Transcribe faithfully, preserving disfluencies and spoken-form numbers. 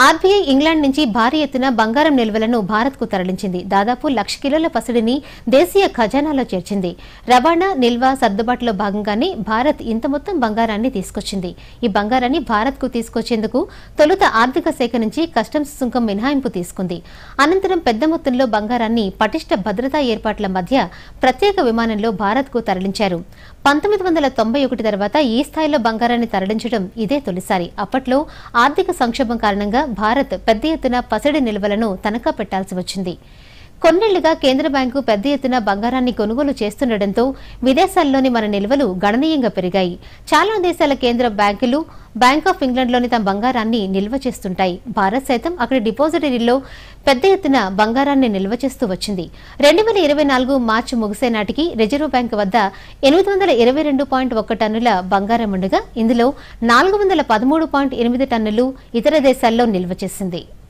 RBI England నుంచి భారీ ఎత్తున బంగారం నిల్వలను భారత్కు తరలించింది. దాదాపు లక్ష కిలోల పసిడిని దేశీయ ఖజానాలో చేర్చింది. రవాణా, నిల్వ సర్దుబాటులో భాగంగానే భారత్ ఇంత మొత్తం బంగారాన్ని తీసుకొచ్చింది. ఈ బంగారాన్ని భారత్కు తీసుకొచ్చేందుకు తొలుత ఆర్థిక శాఖ నుంచి కస్టమ్స్ సుంకం మినహాయింపు తీసుకుంది. అనంతరం పెద్ద మొత్తంలో బంగారాన్ని పటిష్ట భద్రతా ఏర్పాట్ల మధ్య ప్రత్యేక విమానంలో భారత్కు తరలించారు. పంతొమ్మిది వందల తొంభై ఒకటి తర్వాత ఈ స్థాయిలో బంగారాన్ని తరలించడం ఇదే తొలిసారి. అప్పట్లో ఆర్థిక సంక్షోభం కారణంగా భారత్ పెద్ద ఎత్తున పసిడి నిల్వలను తనఖా పెట్టాల్సి వచ్చింది. కొన్నేళ్లుగా కేంద్ర బ్యాంకు పెద్ద ఎత్తున బంగారాన్ని కొనుగోలు చేస్తుండటంతో విదేశాల్లోని మన నిల్వలు గణనీయంగా పెరిగాయి. చాలా దేశాల కేంద్ర బ్యాంకులు బ్యాంక్ ఆఫ్ ఇంగ్లాండ్లోని తమ బంగారాన్ని నిల్వ చేస్తుంటాయి. భారత్ సైతం అక్కడి డిపాజిటరీలో పెద్ద ఎత్తున బంగారాన్ని నిల్వ చేస్తూ వచ్చింది. రెండు వేల ఇరవై నాలుగు మార్చి ముగిసే నాటికి రిజర్వ్ బ్యాంకు వద్ద ఎనిమిది వందల ఇరవై రెండు పాయింట్ ఒక్క టన్నుల బంగారం ఉండగా ఇందులో నాలుగు వందల పదమూడు పాయింట్ ఎనిమిది టన్నులు ఇతర దేశాల్లో నిల్వ చేసింది.